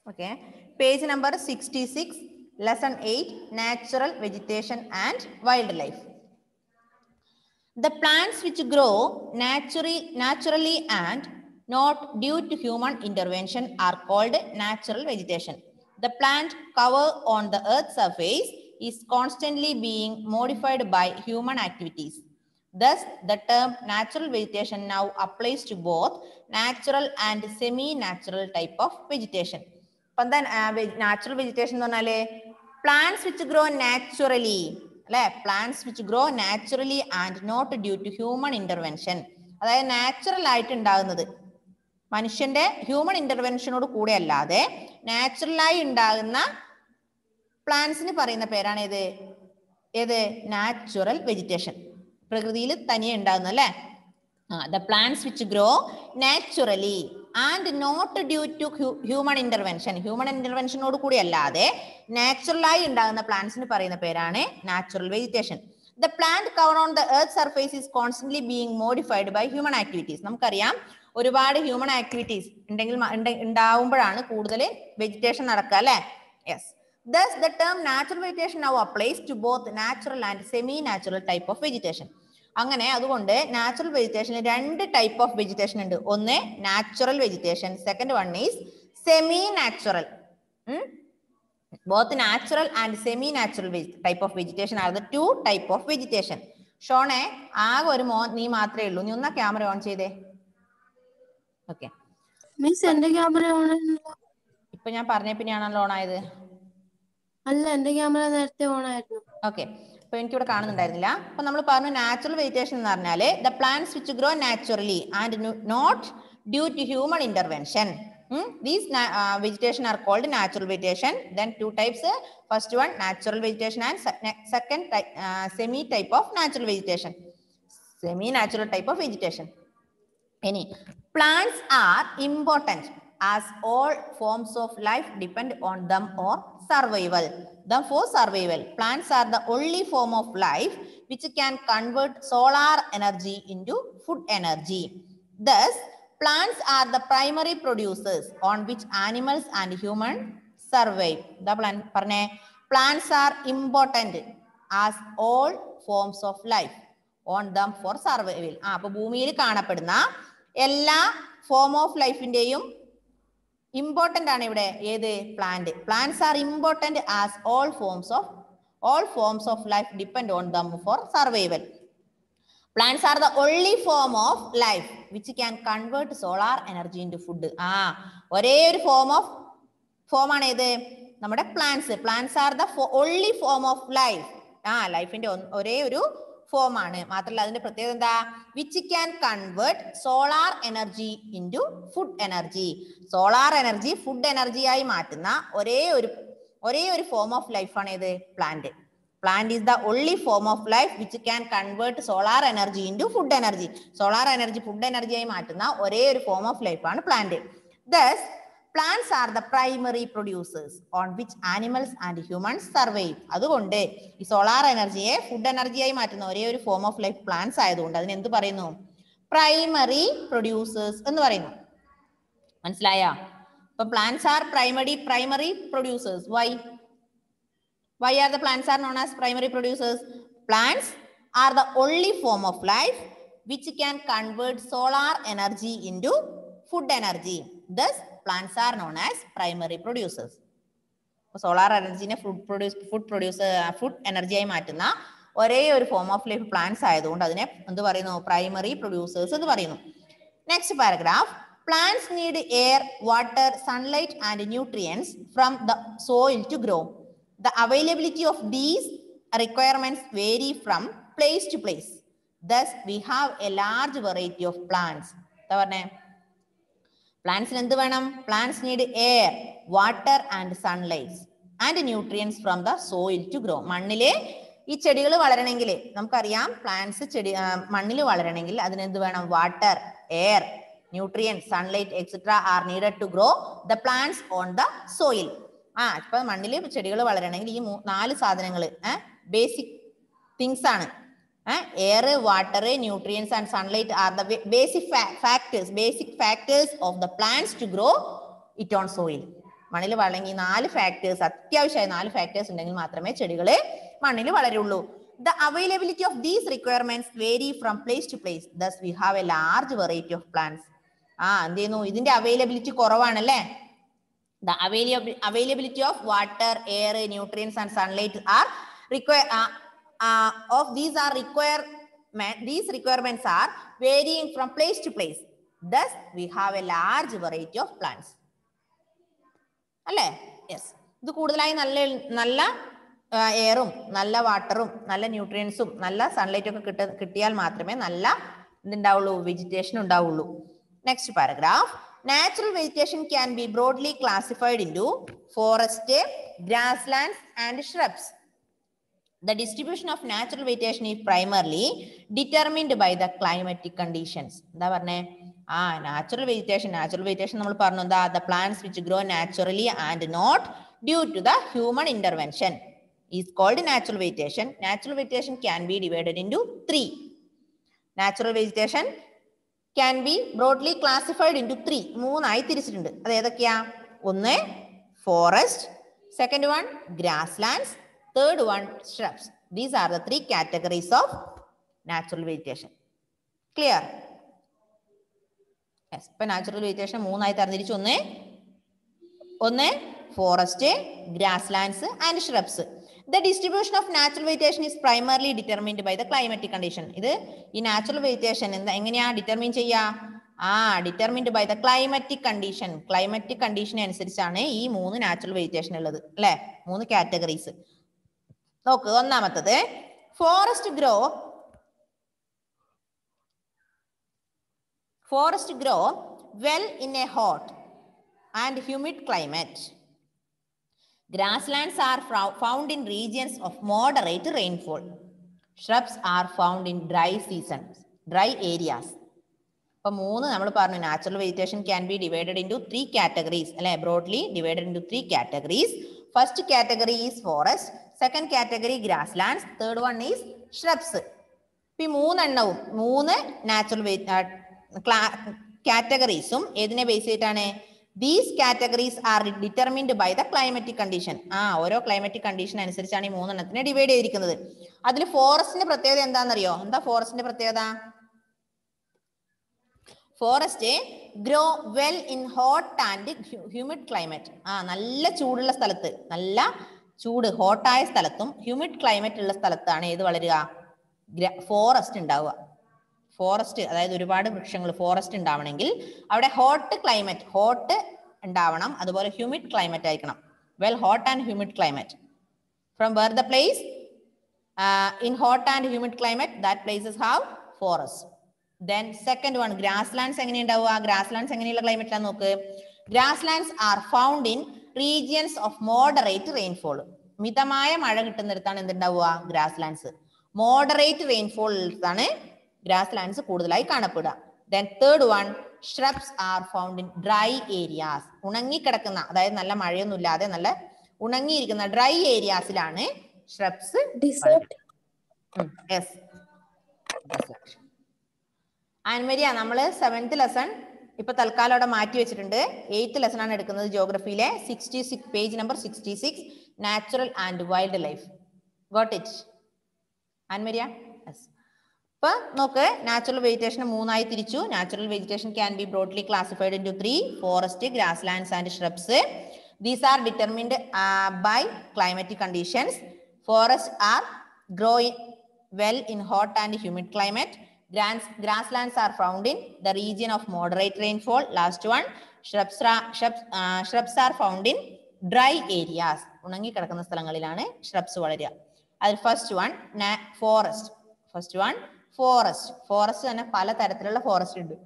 Okay, page number 66, lesson 8, natural vegetation and wildlife. The plants which grow naturally and not due to human intervention are called natural vegetation. The plant cover on the earth's surface is constantly being modified by human activities. Thus, the term natural vegetation now applies to both natural and semi-natural type of vegetation. Natural vegetation plants which grow naturally, plants which grow naturally and not due to human intervention. അതായത് natural ആയിട്ട് ഉണ്ടാകുന്നത് മനുഷ്യന്റെ human ഇന്റർവെൻഷനോട് കൂടെ അല്ലാതെ നാച്ചുറലായി ഉണ്ടാകുന്ന പ്ലാന്റ്സിന് പറയുന്ന പേരാണ് ഏത് നാച്ചുറൽ വെജിറ്റേഷൻ. പ്രകൃതിയിൽ തനിയെ ഉണ്ടാകുന്ന അല്ലേ. The plants which grow naturally and not due to human intervention. Human ഇന്റർവെൻഷനോട് കൂടി അല്ലാതെ നാച്ചുറലായി ഉണ്ടാകുന്ന പ്ലാന്റ്സിന് പറയുന്ന പേരാണ് natural vegetation. The plant cover on the earth surface is constantly being modified by human activities. നമുക്കറിയാം ഒരുപാട് ഹ്യൂമൻ ആക്ടിവിറ്റീസ് ഉണ്ടാവുമ്പോഴാണ് കൂടുതൽ വെജിറ്റേഷൻ നടക്കുക അല്ലേ. Yes. Thus, the term natural vegetation now applies to both natural and semi-natural type of vegetation. അങ്ങനെ അതുകൊണ്ട് natural വെജിറ്റേഷനിൽ രണ്ട് type of vegetation ഉണ്ട്. ഒന്ന് natural vegetation, second one is semi natural. Both natural and semi-natural type of vegetation are the two type of vegetation. ഷോണെ ആകെ ഒരു നീ മാത്രമേ ഉള്ളൂ. നീ ഒന്നാ ക്യാമറ ഓൺ ചെയ്തേ. ഓക്കെ മിസ്, എന്റെ ക്യാമറ ഓൺ ഇപ്പൊ ഞാൻ പറഞ്ഞ പിന്നെയാണല്ലോ ഓൺ ആയത്. അല്ല, എന്റെ ക്യാമറ നേരത്തെ ഓൺ ആയിരുന്നു. ഓക്കെ, അപ്പൊ എനിക്ക് ഇവിടെ കാണുന്നുണ്ടായിരുന്നില്ല. അപ്പൊ നമ്മൾ പറഞ്ഞു നാച്ചുറൽ വെജിറ്റേഷൻ എന്ന് പറഞ്ഞാല് the plants which grow naturally and not due to human intervention. These vegetation are called natural vegetation. Then two types. First one natural vegetation and second semi type of natural vegetation. Semi natural type of vegetation. Any plants are important as all forms of life depend on them for survival. Plants are the only form of life which can convert solar energy into food energy. Thus, plants are the primary producers on which animals and humans survive. Plants are important as all forms of life on them for survival. അപ്പോൾ ഭൂമിയിൽ കാണപ്പെടുന്ന എല്ലാ form of ലൈഫിന്റെയും important ആണ് ഇവിടെ ഏത് plant. Plants are important as all forms of life depend on them for survival. Plants are the only form of life which can convert solar energy into food. ഒരേ ഒരു form ആണ് ഏത് നമ്മുടെ plants. Plants are the only form of life. ലൈഫിന്റെ ഒരേ ഒരു form ആണ്. മാത്രമല്ല അതിന്റെ പ്രത്യേകത എന്താ? Which can convert solar energy into food energy. Solar energy food എനർജിയായി മാറ്റുന്ന ഒരേ ഒരു ഫോം ഓഫ് ലൈഫാണ് ഏത് plant. Plant is the only form of life which can convert solar energy into food energy. Solar energy food energy ആയി മാറ്റുന്ന ഒരേ ഒരു form of ലൈഫാണ് plant. Thus, plants are the primary producers on which animals and humans survive. അതുകൊണ്ട് ഈ solar എനർജിയെ food എനർജിയായി മാറ്റുന്ന ഒരേ ഒരു ഫോം ഓഫ് ലൈഫ് പ്ലാന്റ്സ് ആയതുകൊണ്ട് അതിന് എന്ത് പറയുന്നു? പ്രൈമറി പ്രൊഡ്യൂസേഴ്സ് എന്ന് പറയുന്നു. മനസ്സിലായോ? അപ്പൊ plants are primary producers. Why are the plants are known as primary producers? Plants are the only form of life which can convert solar energy into food energy. Thus, plants are known as primary producers. Solar energy ne food energy ആയി മാറ്റുന്ന ഒരേ ഒരു form of life plants ആയതുകൊണ്ട് അതിനെ എന്ത് പറയുന്നു? Primary producers എന്ന് പറയുന്നു. Next paragraph. Plants need air, water, sunlight and nutrients from the soil to grow. The availability of these requirements vary from place to place. Thus, we have a large variety of plants. Plants need air, water and sunlight and nutrients from the soil to grow. മണ്ണിലെ ഈ ചെടികൾ വളരണമെങ്കിൽ നമുക്കറിയാം plants മണ്ണിൽ വളരണമെങ്കിൽ അതിന് എന്ത് വേണം? Water, air, nutrients, sunlight, etc. are needed to grow the plants on the soil. ഇപ്പൊ മണ്ണിൽ ചെടികൾ വളരണമെങ്കിൽ ഈ 4 സാധനങ്ങൾ ബേസിക് തിങ്സ് ആണ്. Air, water, nutrients and sunlight are the basic factors of the plants to grow it on soil. മണ്ണിൽ വളങ്ങി 4 factors, അത്യാവശ്യമായ 4 factors ഉണ്ടെങ്കിൽ മാത്രമേ ചെടികൾ മണ്ണിൽ വളരുള്ളൂ. The availability of these requirements vary from place to place. Thus, we have a large variety of plants. എന്ത് ചെയ്യുന്നു? ഇതിന്റെ അവൈലബിലിറ്റി കുറവാണല്ലേ? The availability of water, air, nutrients, and sunlight are these requirements are varying from place to place. Thus, we have a large variety of plants. അല്ലേ? Yes. ഇത് കൂടുതലായി നല്ല എയറും നല്ല വാട്ടറും നല്ല ന്യൂട്രിയൻസും നല്ല സൺലൈറ്റും ഒക്കെ കിട്ടിയാൽ മാത്രമേ നല്ല എന്തുണ്ടാവുള്ളൂ? വെജിറ്റേഷൻ ഉണ്ടാവുള്ളൂ. Next paragraph. Natural vegetation can be broadly classified into forest, grasslands, and shrubs. The distribution of natural vegetation is primarily determined by the climatic conditions. എന്താ പറഞ്ഞേ? natural vegetation നമ്മൾ പറഞ്ഞു എന്താ? The plants which grow naturally and not due to the human intervention is called natural vegetation. Natural vegetation can be divided into 3. Natural vegetation can be broadly classified into 3. 3 ആയി തിരിച്ചിട്ടുണ്ട്. അത് ഏതൊക്കെയാ? ഒന്ന് forest, second one grasslands, third one shrubs. These are the 3 categories of natural vegetation. Clear? Yes. ഇപ്പൊ natural vegetation 3 ആയി തരംതിരിച്ചു. ഒന്ന് forest, grasslands, and shrubs. The distribution of natural vegetation is primarily determined by the climatic condition. ഇത് ഈ natural vegetation എങ്ങനെയാ determine ചെയ്യാ? determined by the climatic condition. Climatic condition അനുസരിച്ചാണ് ഈ 3 natural vegetation ഉള്ളത് അല്ലേ? 3 കാറ്റഗറീസ്. നോക്ക്, ഒന്നാമത്തത് forest grow well in a hot and humid climate. Grasslands are found in regions of moderate rainfall. Shrubs are found in dry areas. അപ്പോൾ 3 നമ്മൾ പറഞ്ഞു natural vegetation can be divided into 3 categories അല്ലെ? broadly divided into 3 categories. First category is forest, second category grasslands, third one is shrubs. ഈ 3 എണ്ണവും 3 natural categoriesഉം ഏതിനെ base ചെയ്തിട്ടാണ്? These categories are determined by the climatic condition. ഓരോ climatic condition അനുസരിച്ചാണ് ഈ 3 എണ്ണത്തിനെ divide ചെയ്തിരിക്കുന്നത്. അതിൽ ഫോറസ്റ്റിന്റെ പ്രത്യേകത എന്താണെന്നറിയോ? എന്താ ഫോറസ്റ്റിന്റെ പ്രത്യേകത? Forest grow well in hot and humid climate. നല്ല ചൂടുള്ള സ്ഥലത്ത്, നല്ല ചൂട് ഹോട്ടായ സ്ഥലത്തും ഹ്യൂമിഡ് ക്ലൈമറ്റ് ഉള്ള സ്ഥലത്താണ് ഏത് വളരുക? ഫോറസ്റ്റ് ഉണ്ടാവുക. ഫോറസ്റ്റ് അതായത് ഒരുപാട് വൃക്ഷങ്ങൾ ഫോറസ്റ്റ് ഉണ്ടാവണമെങ്കിൽ അവിടെ ഹോട്ട് ഉണ്ടാവണം, അതുപോലെ ഹ്യൂമിഡ് ക്ലൈമറ്റ് ആയിരിക്കണം. Well hot and humid climate. From where the place in hot and humid climate that places have forest. Then second one grasslands എങ്ങനെ ഉണ്ടാവുക? grasslands എങ്ങനെയുള്ള ക്ലൈമറ്റ് ആണ് നോക്ക്. grasslands are found in regions of moderate rainfall. മിതമായ മഴ കിട്ടുന്നിടത്താണ് എന്തുണ്ടാവുക? grasslands. moderate rainfall ആണ് grasslands കൂടുതലായി കാണപ്പെടുക. Then third one shrubs are found in dry areas. ഉണങ്ങിക്കിടക്കുന്ന, അതായത് നല്ല മഴയൊന്നും ഇല്ലാതെ നല്ല ഉണങ്ങിയിരിക്കുന്ന ഡ്രൈ ഏരിയാസിലാണ് shrubs. yes. ആൻമരിയ, നമ്മൾ 7th ലെസൺ ഇപ്പൊ തൽക്കാലം അവിടെ മാറ്റി വെച്ചിട്ടുണ്ട്. 8th ലെസൺ ആണ് എടുക്കുന്നത് ജോഗ്രഫിയിലെ 66 page number 66 natural and wild life. Got it Ann Maria? Yes. ഇപ്പൊ നോക്ക്, നാച്ചുറൽ വെജിറ്റേഷൻ 3 ആയി തിരിച്ചു. Natural vegetation can be broadly classified into 3: forest, grasslands and shrubs. These are determined by climatic conditions. Forests are growing well in hot and humid climate. Grasslands are found in the region of moderate rainfall. Last one, shrubs are found in dry areas. ഉണങ്ങി കിടക്കുന്ന സ്ഥലങ്ങളിലാണ് shrubs വളരുക. അതിൽ first one forest തന്നെ പല തരത്തിലുള്ള forest ഉണ്ട്.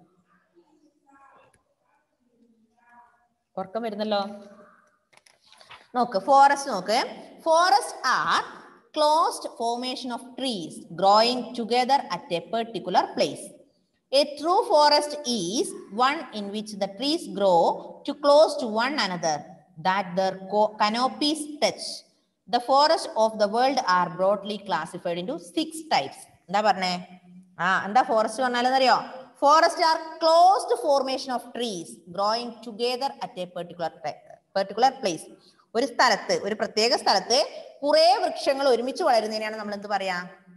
ഉറക്കം വരുന്നല്ലോ. നോക്ക്, forest are closed formation of trees growing together at a particular place. A true forest is one in which the trees grow too close to one another that their canopies touch. The forests of the world are broadly classified into 6 types. എന്താ പറഞ്ഞേ? എന്താ forest പറഞ്ഞാലെന്നറിയോ? Forests are closed formation of trees growing together at a particular particular place. ഒരു സ്ഥലത്ത്, ഒരു പ്രത്യേക സ്ഥലത്ത് കുറെ വൃക്ഷങ്ങൾ ഒരുമിച്ച് വളരുന്നതിനാണ് നമ്മൾ എന്ത് പറയാ?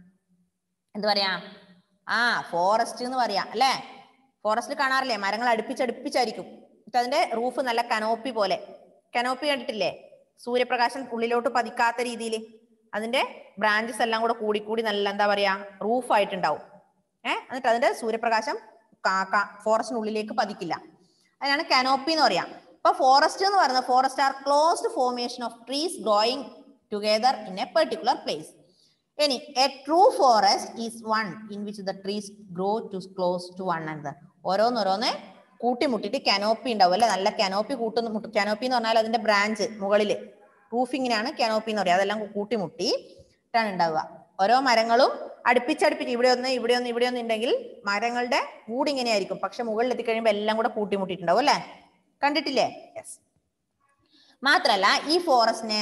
ഫോറസ്റ്റ് എന്ന് പറയാ അല്ലെ. ഫോറസ്റ്റിൽ കാണാറില്ലേ, മരങ്ങൾ അടുപ്പിച്ചടുപ്പിച്ചായിരിക്കും. അതിന്റെ റൂഫ് നല്ല കനോപ്പി പോലെ. കനോപ്പി കണ്ടിട്ടില്ലേ? സൂര്യപ്രകാശം ഉള്ളിലോട്ട് പതിക്കാത്ത രീതിയിൽ അതിന്റെ ബ്രാഞ്ചസ് എല്ലാം കൂടെ കൂടി നല്ല എന്താ പറയാ, റൂഫായിട്ടുണ്ടാവും. എന്നിട്ട് അതിന്റെ സൂര്യപ്രകാശം ഫോറസ്റ്റിനുള്ളിലേക്ക് പതിക്കില്ല. അതിനാണ് കനോപ്പി എന്ന് പറയാം. അപ്പൊ ഫോറസ്റ്റ് എന്ന് പറയുന്നത്, forest are closed formation of trees growing together in a particular place. ഇനി a true forest is one in which the trees grow to close to one another. ഓരോന്നോരോന്ന് കൂട്ടിമുട്ടിട്ട് കനോപ്പി ഉണ്ടാവും അല്ലെ. നല്ല കനോപ്പി കനോപ്പി എന്ന് പറഞ്ഞാൽ അതിന്റെ ബ്രാഞ്ച് മുകളില് റൂഫിങ്ങിനാണ് കനോപ്പി എന്ന് പറയുക. അതെല്ലാം കൂട്ടിമുട്ടിട്ടാണ് ഉണ്ടാവുക. ഓരോ മരങ്ങളും അടുപ്പിച്ചടുപ്പിച്ച് ഇവിടെ ഒന്ന് ഉണ്ടെങ്കിൽ മരങ്ങളുടെ മൂട് ഇങ്ങനെ ആയിരിക്കും. പക്ഷെ മുകളിൽ എത്തിക്കഴിയുമ്പോൾ എല്ലാം കൂടെ കൂട്ടിമുട്ടിട്ടുണ്ടാവും അല്ലെ. കണ്ടിട്ടില്ലേ? യെസ്. മാത്രല്ല ഈ ഫോറസ്റ്റിനെ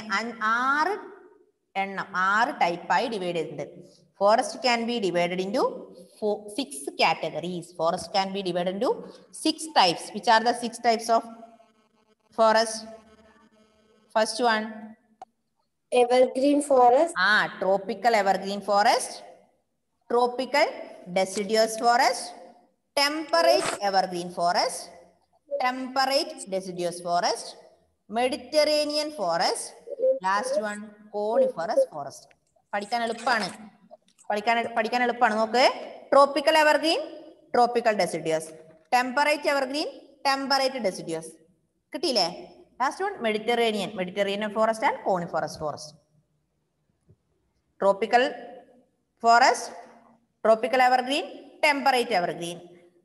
6 ടൈപ്പായി ഡിവൈഡ് ചെയ്തിട്ടുണ്ട്. Forest can be divided into 6 categories. Forest can be divided into 6 types. Which are the 6 types of forest? First one, evergreen forest, tropical evergreen forest, tropical deciduous forest, temperate evergreen forest, temperate deciduous forest, Mediterranean forest, last one coniferous forest. പഠിക്കാൻ എളുപ്പമാണ് നോക്ക്. Tropical evergreen, tropical deciduous, temperate evergreen, temperate deciduous. കിട്ടിയില്ലേ? Last one Mediterranean forest and coniferous forest. Tropical forest, tropical evergreen, temperate evergreen,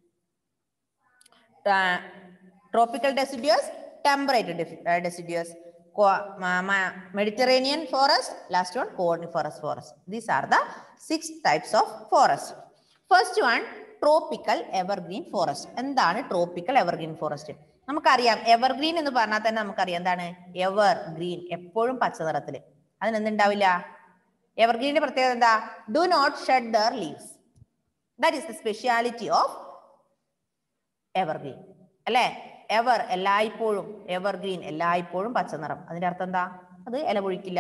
tropical deciduous, temperate deciduous, Mediterranean forest, last one coniferous forest. These are the 6 types of forest. First one, tropical evergreen forest. എന്താണ് tropical evergreen forest? നമുക്കറിയാം, evergreen എന്ന് പറഞ്ഞാൽ തന്നെ നമുക്കറിയാം എന്താണ് ever green, എപ്പോഴും പച്ച നിറത്തിൽ. അതിനെന്തുണ്ടാവില്ല? എവർഗ്രീന്റെ പ്രത്യേകത എന്താ? Do not shed their leaves. That is the speciality of evergreen അല്ലെ. എവർ എല്ലായ്പ്പോഴും, എവർഗ്രീൻ എല്ലായ്പ്പോഴും പച്ച നിറം. അതിന്റെ അർത്ഥം എന്താ? അത് ഇല പൊഴിക്കില്ല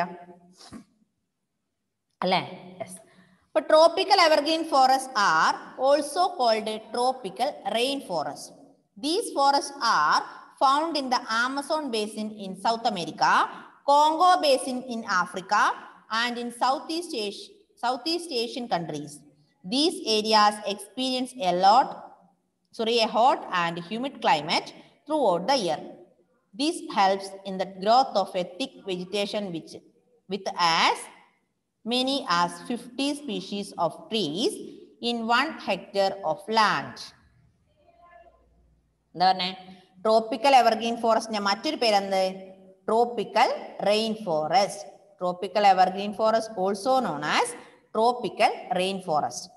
അല്ലെ. യെസ്. അപ്പൊ tropical evergreen forest are also called tropical rain forest. These forests are found in the Amazon basin in South America, Congo basin in Africa, and in Southeast Asian countries. These areas experience a hot and humid climate throughout the year. This helps in the growth of a thick vegetation with as many as 50 species of trees in 1 hectare of land. എന്താ പറഞ്ഞേ? Tropical evergreen ഫോറസ്റ്റിന്റെ മറ്റൊരു പേരെന്ത്? Tropical rain forest. Tropical evergreen forest also known as tropical rain forest.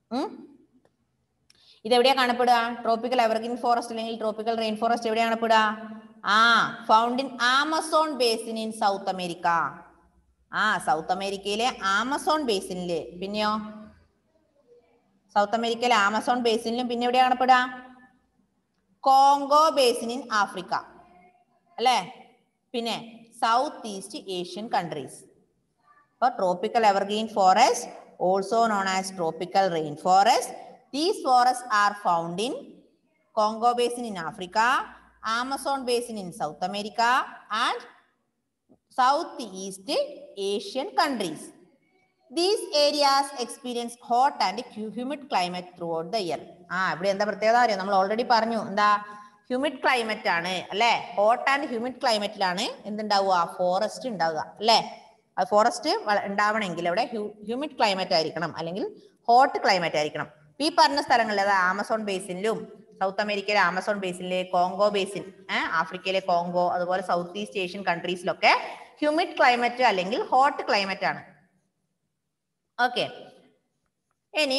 ഇതെവിടെയാ കാണപ്പെടുക? Tropical evergreen forest അല്ലെങ്കിൽ tropical rain forest എവിടെയാണ് കാണപ്പെടുക? Found in Amazon basin in South America. South അമേരിക്കയിലെ ആമസോൺ ബേസിനില്. പിന്നെയോ സൗത്ത് അമേരിക്കയിലെ ആമസോൺ ബേസിനിലും പിന്നെ എവിടെയാണ് കാണപ്പെടുക? കോങ്കോ ബേസിൻ ഇൻ ആഫ്രിക്ക അല്ലെ. പിന്നെ സൗത്ത് ഈസ്റ്റ് ഏഷ്യൻ കൺട്രീസ്. അപ്പോൾ tropical evergreen forest also known as tropical rain forest. These forests are found in Congo basin in Africa, Amazon basin in South America, and Southeast Asian countries. These areas experience hot and humid climate throughout the year. ഇവിടെ എന്താ പ്രത്യേകത അറിയോ? നമ്മൾ already പറഞ്ഞു എന്താ, humid climate ആണ് അല്ലെ. Hot and humid ക്ലൈമറ്റിലാണ് എന്തുണ്ടാവുക? ഫോറസ്റ്റ് ഉണ്ടാവുക അല്ലെ. അത് ഫോറസ്റ്റ് ഉണ്ടാവണമെങ്കിൽ അവിടെ ഹ്യൂമിഡ് ക്ലൈമറ്റ് ആയിരിക്കണം, അല്ലെങ്കിൽ ഹോട്ട് ക്ലൈമറ്റ് ആയിരിക്കണം. ഈ പറഞ്ഞ സ്ഥലങ്ങളിൽ, അതായത് ആമസോൺ ബേസിനിലും സൗത്ത് അമേരിക്കയിലെ ആമസോൺ ബേസിനിലെ കോങ്കോ ബേസിൻ, ആഫ്രിക്കയിലെ കോങ്കോ, അതുപോലെ സൗത്ത് ഈസ്റ്റ് ഏഷ്യൻ കൺട്രീസിലൊക്കെ ഹ്യൂമിഡ് ക്ലൈമറ്റ് അല്ലെങ്കിൽ ഹോട്ട് ക്ലൈമറ്റ് ആണ്. ഓക്കെ. ഇനി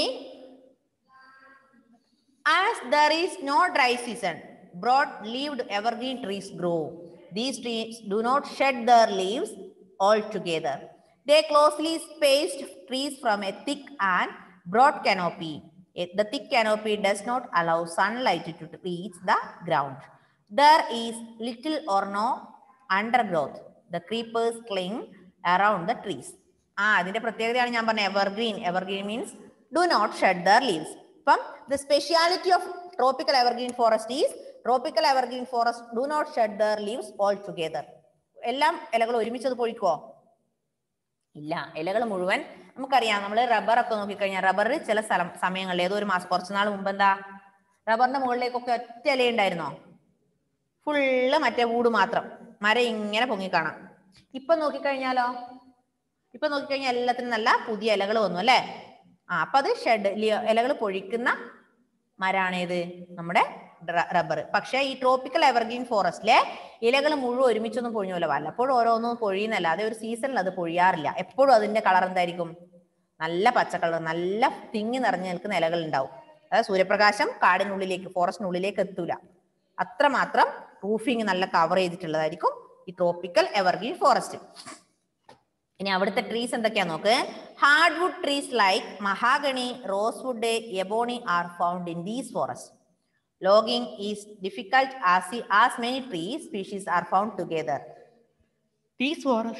as there is no dry season, broad-leaved evergreen trees grow. These trees do not shed their leaves altogether. They closely spaced trees from a thick and broad canopy. The thick canopy does not allow sunlight to reach the ground. There is little or no undergrowth. The creepers cling around the trees. അതിന്റെ പ്രത്യേകതയാണ് ഞാൻ പറഞ്ഞ evergreen. Evergreen means do not shed their leaves. അപ്പം the speciality of tropical evergreen forest is tropical evergreen forest do not shed their leaves all together. എല്ലാം ഇലകൾ ഒരുമിച്ചത് പൊഴിക്കുവോ? ഇല്ല. ഇലകൾ മുഴുവൻ നമുക്കറിയാം. നമ്മൾ റബ്ബർ ഒക്കെ നോക്കിക്കഴിഞ്ഞാൽ റബ്ബർ ചില സമയങ്ങളിൽ ഏതോ ഒരു മാസം കുറച്ച് നാൾ മുമ്പ് എന്താ റബ്ബറിന്റെ മുകളിലേക്കൊക്കെ ഒറ്റ ഇല ഉണ്ടായിരുന്നോ? ഫുള്ള് മറ്റേ വൂട് മാത്രം, മരം ഇങ്ങനെ പൊങ്ങിക്കാണാം. ഇപ്പൊ നോക്കിക്കഴിഞ്ഞാലോ, ഇപ്പൊ നോക്കിക്കഴിഞ്ഞാൽ എല്ലാത്തിനും നല്ല പുതിയ ഇലകൾ വന്നു അല്ലെ. അപ്പൊ അത് ഷെഡ് ഇലകൾ പൊഴിക്കുന്ന മരാണേത്? നമ്മുടെ റബ്ബർ. പക്ഷെ ഈ ട്രോപ്പിക്കൽ എവർഗ്രീൻ ഫോറസ്റ്റിലെ ഇലകൾ മുഴുവൻ ഒരുമിച്ചൊന്നും പൊഴിഞ്ഞല്ലോ. വല്ലപ്പോഴും ഓരോന്നും പൊഴിയുന്നല്ല. അതേ ഒരു സീസണിൽ അത് പൊഴിയാറില്ല. എപ്പോഴും അതിന്റെ കളർ എന്തായിരിക്കും? നല്ല പച്ച കളർ, നല്ല തിങ്ങി നിറഞ്ഞു നിൽക്കുന്ന ഇലകൾ ഉണ്ടാവും. അതായത് സൂര്യപ്രകാശം കാടിനുള്ളിലേക്ക്, ഫോറസ്റ്റിനുള്ളിലേക്ക് എത്തൂല. അത്രമാത്രം റൂഫിങ് നല്ല കവർ ചെയ്തിട്ടുള്ളതായിരിക്കും ഈ ട്രോപ്പിക്കൽ എവർഗ്രീൻ ഫോറസ്റ്റ്. ഇനി അവിടുത്തെ ട്രീസ് എന്തൊക്കെയാ നോക്ക്. Hardwood trees like mahogany, rosewood, ebony are found in these forest. Logging is difficult as many tree species are found together. These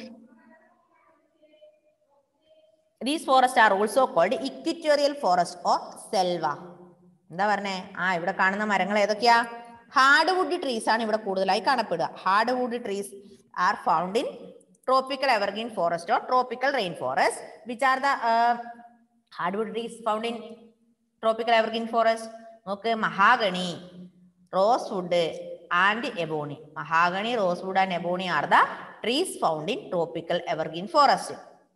forests are also called equatorial forest or selva. എന്താ പറഞ്ഞേ? ഇവിടെ കാണുന്ന മരങ്ങൾ ഏതൊക്കെയാ? Hardwood trees ആണ് ഇവിടെ കൂടുതലായി കാണപ്പെടുക. Hardwood trees are found in tropical evergreen forest or tropical rain forest. Which are the hardwood trees found in tropical evergreen forest? നോക്ക്, mahogany, rosewood and ebony. Mahogany, rosewood and ebony are the trees found in tropical evergreen forest.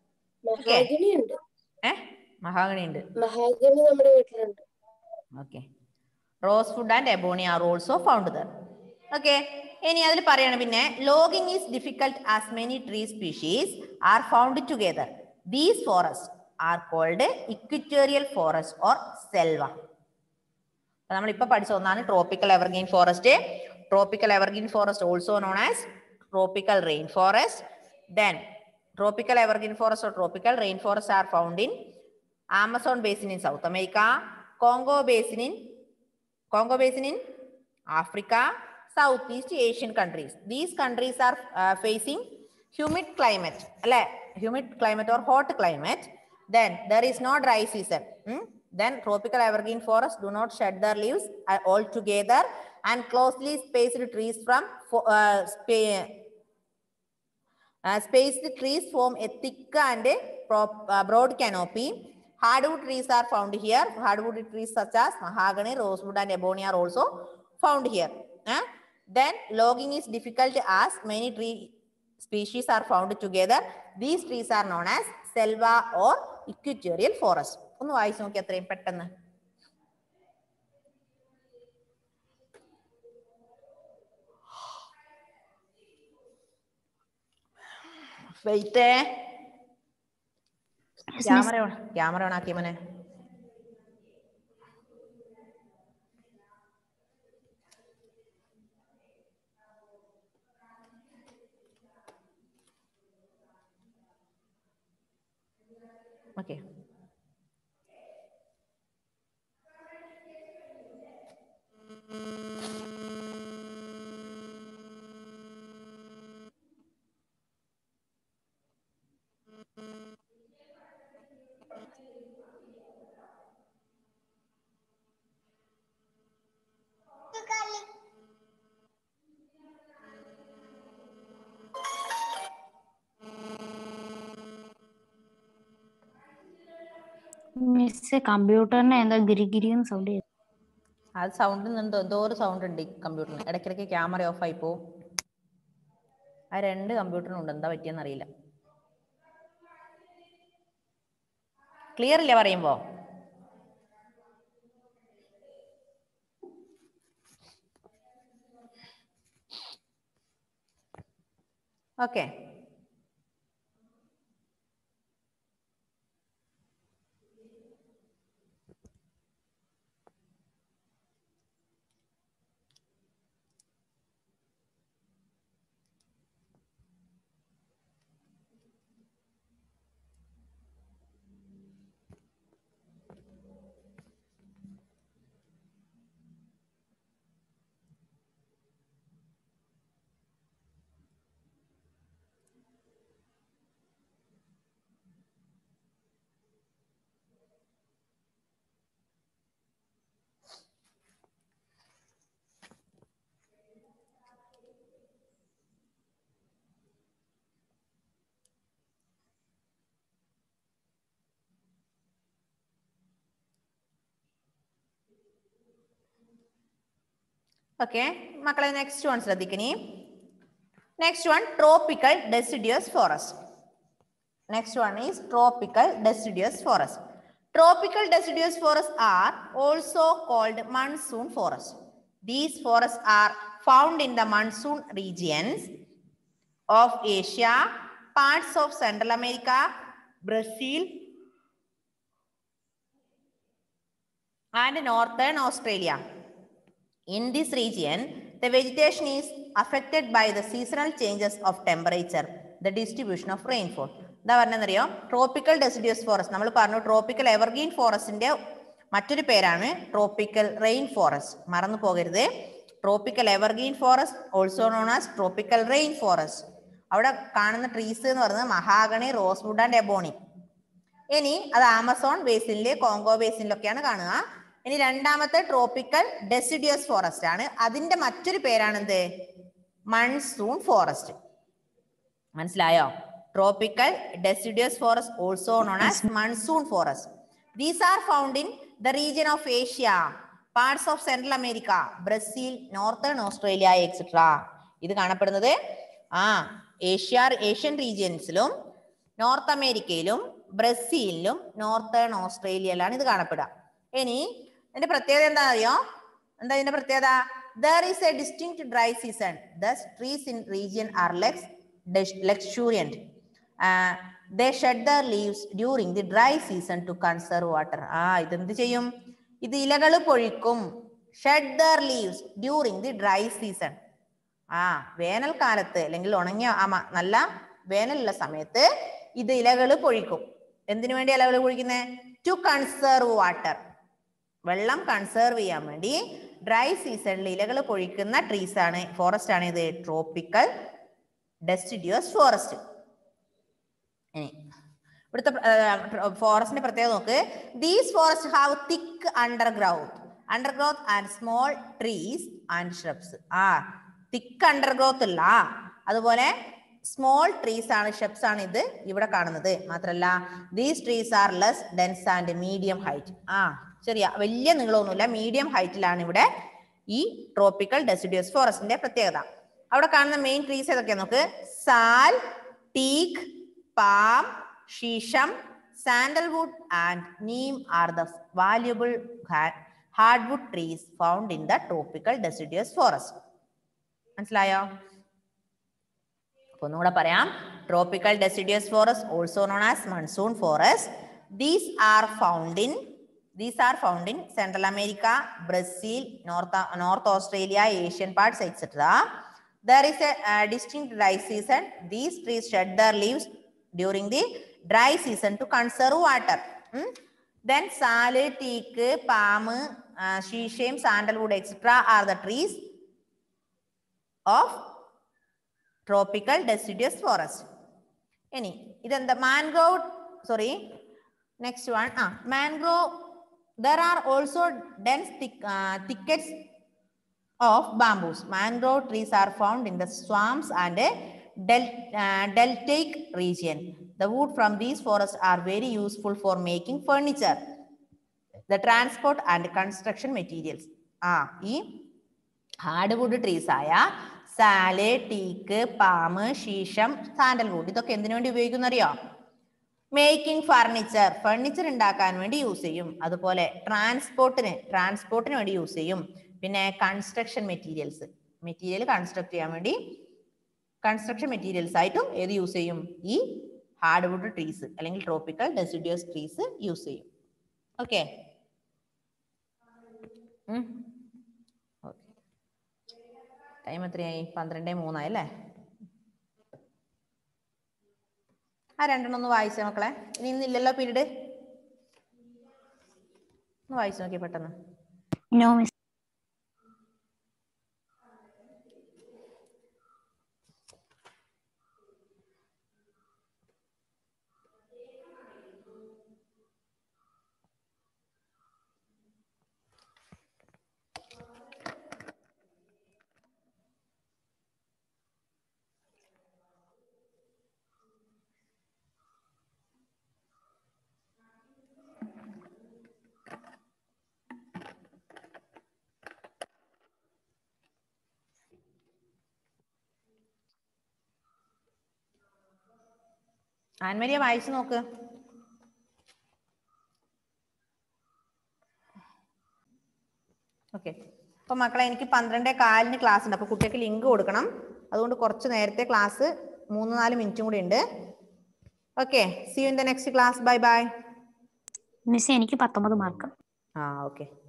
Mahogany ഉണ്ട്, mahogany നമ്മുടെ വീട്ടിലുണ്ട്. Okay. Rosewood and ebony are also found there. Okay. ഇനി അതിൽ പറയാണ് പിന്നെ logging is difficult as many tree species are found together. These forest are called equatorial forest or selva. നമ്മളിപ്പോ പഠിച്ച ഒന്നാണ് tropical evergreen forest. Tropical evergreen forest also known as tropical rain forest. Then tropical evergreen forest or tropical rain forests are found in Amazon basin in South America, Congo basin in Africa, Southeast Asian countries. These countries are facing humid climate, humid climate or hot climate. Then there is no dry season. Then tropical evergreen forests do not shed their leaves altogether, and closely spaced trees from spaced trees form a thick and broad canopy. Hardwood trees are found here. Hardwood trees such as mahogany, rosewood and ebony are also found here. Then logging is difficult as many tree species are found together. These trees are known as selva or equatorial forest. ഒന്ന് വായിച്ചു നോക്കി അത്രയും പെട്ടെന്ന്. Wait, camera on ആക്കി മോനെ. Okay. Miss കമ്പ്യൂട്ടറിന് എന്താ ഗിരിഗിരിന്ന് sound? അത് sound എന്തോ ഒരു സൗണ്ട് ഉണ്ട് ഈ കമ്പ്യൂട്ടറിന്. ഇടയ്ക്കിടയ്ക്ക് ക്യാമറ ഓഫ് ആയി പോവും. ആ രണ്ട് കമ്പ്യൂട്ടറിനുണ്ട്, എന്താ പറ്റിയെന്ന് അറിയില്ല. ക്ലിയർ ഇല്ല പറയുമ്പോ? ഓക്കെ. ഓക്കെ മക്കളെ, നെക്സ്റ്റ് വൺ ശ്രദ്ധിക്കണേ. Next one tropical deciduous forest. Next one is tropical deciduous forest. Tropical deciduous forests are also called monsoon forests. These forests are found in the monsoon regions of Asia, parts of Central America, Brazil, and northern Australia. In this region, the vegetation is affected by the seasonal changes of temperature, the distribution of rainfall. എന്താ പറഞ്ഞറിയോ? Tropical deciduous forest. നമ്മൾ പറഞ്ഞു tropical evergreen ഫോറസ്റ്റിന്റെ മറ്റൊരു പേരാണ് tropical rain forest. മറന്നു പോകരുത്. Tropical evergreen forest also known as tropical rain forest. അവിടെ കാണുന്ന ട്രീസ് എന്ന് പറയുന്നത് മഹാഗണി, റോസ്വുഡ് ആൻഡ് എബോണി. ഇനി അത് ആമസോൺ ബേസിനില്, കോങ്കോ ബേസിനിലൊക്കെയാണ് കാണുക. ഇനി രണ്ടാമത്തെ ട്രോപ്പിക്കൽ ഡെസിഡിയസ് ഫോറസ്റ്റ് ആണ്. അതിന്റെ മറ്റൊരു പേരാണ് എന്ത്? Monsoon forest. മനസ്സിലായോ? Tropical deciduous forest also known as monsoon forest. These are found in the region of Asia, parts of Central America, Brazil, Northern Australia, etc. ഇത് കാണപ്പെടുന്നത് ഏഷ്യൻ റീജിയൻസിലും നോർത്ത് അമേരിക്കയിലും ബ്രസീലിലും northern ഓസ്ട്രേലിയയിലാണ് ഇത് കാണപ്പെടുക. ഇനി ഇതിന്റെ പ്രത്യേകത എന്താ അറിയോ? എന്താ ഇതിന്റെ പ്രത്യേകത? There is a distinct dry season. Thus trees in region are luxuriant. They shed their leaves during the dry season to conserve water. ഇതെന്ത് ചെയ്യും? ഇത് ഇലകൾ പൊഴിക്കും. Shed their leaves during the dry season. വേനൽക്കാലത്ത് അല്ലെങ്കിൽ ഉണങ്ങിയ നല്ല വേനലുള്ള സമയത്ത് ഇത് ഇലകൾ പൊഴിക്കും. എന്തിനു വേണ്ടി ഇലകൾ പൊഴിക്കുന്നത്? To conserve water. വെള്ളം കൺസർവ് ചെയ്യാൻ വേണ്ടി ഡ്രൈ സീസണിൽ ഇലകൾ പൊഴിക്കുന്ന ട്രീസ് ആണ്, ഫോറസ്റ്റ് ആണ് ഇത് ട്രോപ്പിക്കൽ ഡെസിഡിയസ് ഫോറസ്റ്റ്. ഇവിടുത്തെ ഫോറസ്റ്റിന്റെ പ്രത്യേകത നോക്ക്. These forest have thick undergrowth and small trees and shrubs. Thick undergrowth ഉള്ള അതുപോലെ സ്മോൾ ട്രീസ് ആണ്, ഷ്രബ്സ് ആണ് ഇത് ഇവിടെ കാണുന്നത്. മാത്രല്ല these trees are less dense and medium height. ശരിയാ, വലിയ നീളമൊന്നുമില്ല, മീഡിയം ഹൈറ്റിലാണ് ഇവിടെ ഈ ട്രോപ്പിക്കൽ ഡെസിഡിയസ് ഫോറസ്റ്റിന്റെ പ്രത്യേകത. അവിടെ കാണുന്ന മെയിൻ ട്രീസ് ഏതൊക്കെയാ നോക്ക്. സാൽ, ടീക്ക്, palm, shisham, sandalwood and neem are the valuable hardwood trees found in the tropical deciduous forest. മനസ്സിലായോ? ഒന്നുകൂടെ പറയാം. Tropical deciduous forest also known as monsoon forest. These are found in Central America, Brazil, North Australia, Asian parts, etc. There is a distinct dry season. These trees shed their leaves during the dry season to conserve water. Then sal, teak, palm, shisham, sandalwood, etc. are the trees of tropical deciduous forest. Any then the mangrove, next one, mangrove. There are also dense thickets of bamboos. Mangrove trees are found in the swamps and deltaic region. The wood from these forests are very useful for making furniture, the transport and construction materials. ഈ hardwood trees ആയ സാല്, ടീക്ക്, palm, ശീഷം, sandalwood ഇതൊക്കെ എന്തിനു വേണ്ടി ഉപയോഗിക്കുന്ന അറിയോ? Making furniture ഉണ്ടാക്കാൻ വേണ്ടി use ചെയ്യും. അതുപോലെ ട്രാൻസ്പോർട്ടിന് വേണ്ടി യൂസ് ചെയ്യും. പിന്നെ കൺസ്ട്രക്ഷൻ മെറ്റീരിയൽ കൺസ്ട്രക്ട് ചെയ്യാൻ വേണ്ടി കൺസ്ട്രക്ഷൻ മെറ്റീരിയൽസ് ആയിട്ടും ഏത് യൂസ് ചെയ്യും? ഈ ഹാർഡ്വുഡ് ട്രീസ് അല്ലെങ്കിൽ ട്രോപ്പിക്കൽ ഡെസിഡിയസ് ട്രീസ് യൂസ് ചെയ്യും. ഓക്കെ, ടൈം എത്രയായി? 12:03 അല്ലേ? രണ്ടെണ്ണം ഒന്ന് വായിച്ചേ മക്കളെ. ഇനി ഇന്നില്ലല്ലോ പീരീഡ്. ഒന്ന് വായിച്ചു നോക്കിയേ പെട്ടെന്ന്. No miss. ആൻമരിയ വായിച്ചു നോക്ക്. ഓക്കെ. അപ്പൊ മക്കളെ എനിക്ക് 12:15 ക്ലാസ് ഉണ്ട്. അപ്പൊ കുട്ടികൾക്ക് ലിങ്ക് കൊടുക്കണം. അതുകൊണ്ട് കുറച്ച് നേരത്തെ ക്ലാസ് 3-4 മിനിറ്റും കൂടി ഉണ്ട്. Okay, see you in the next class. Bye bye. Miss എനിക്ക് 19 മാർക്ക്. ഓക്കെ.